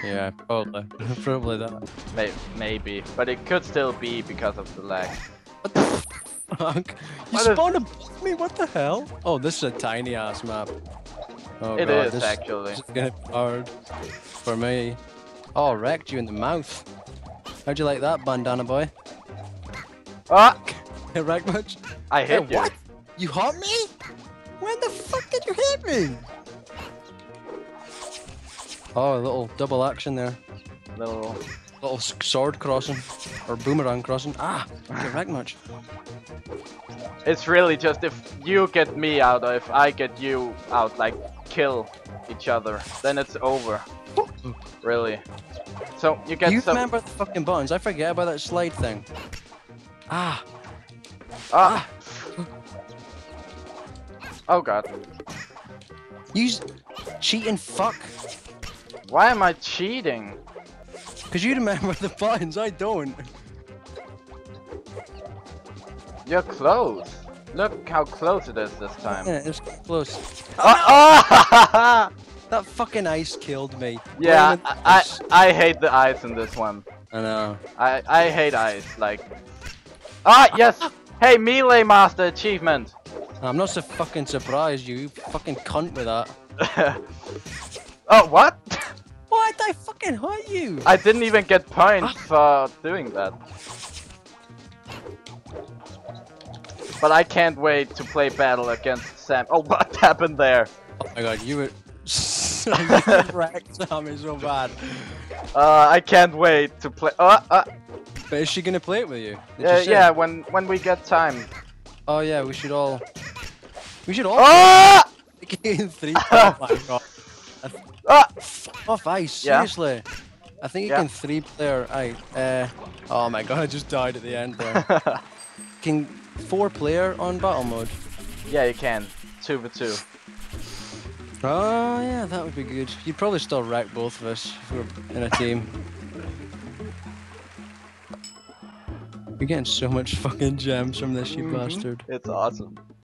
Yeah, probably. Probably that. Maybe, but it could still be because of the lag. What the fuck? You What is- spawned above me? What the hell? Oh, this is a tiny ass map. Oh It god, is, actually. This is gonna be hard for me. Oh, wrecked you in the mouth. How'd you like that, bandana boy? Ah! It wrecked much? I hit Hey, you. what? You hit me? When the fuck did you hit me? Oh, a little double action there. Little. Little sword crossing. Or boomerang crossing. Ah! Did it wreck much? It's really just if you get me out or if I get you out, like kill each other, then it's over. Really. So you get You some. remember the fucking buttons? I forget about that slide thing. Ah! Ah! Oh god. You cheating fuck! Why am I cheating? Cause you remember the buttons, I don't. You're close. Look how close it is this time. Yeah, it's close. Oh! That fucking ice killed me. Yeah, Blame it- I hate the ice in this one. I know. I hate ice. Like. Ah yes. Hey, melee master achievement. I'm not so fucking surprised, you fucking cunt with that. Oh what? Why did I fucking hurt you? I didn't even get points for doing that. But I can't wait to play battle against Sam. Oh, what happened there? Oh my god, you were you wrecked Sammy so bad. I can't wait to play. But is she gonna play it with you? Did you say? Yeah, when we get time. Oh yeah, we should all. We should all. Ah! In 3. Oh my god. Ah! Off ice, Yeah. seriously. I think you Yeah. can 3-player. Oh my god, I just died at the end there. Can 4-player on battle mode? Yeah, you can. 2v2. Oh yeah, that would be good. You'd probably still wreck both of us if we were in a team. You're getting so much fucking gems from this, you bastard. It's awesome.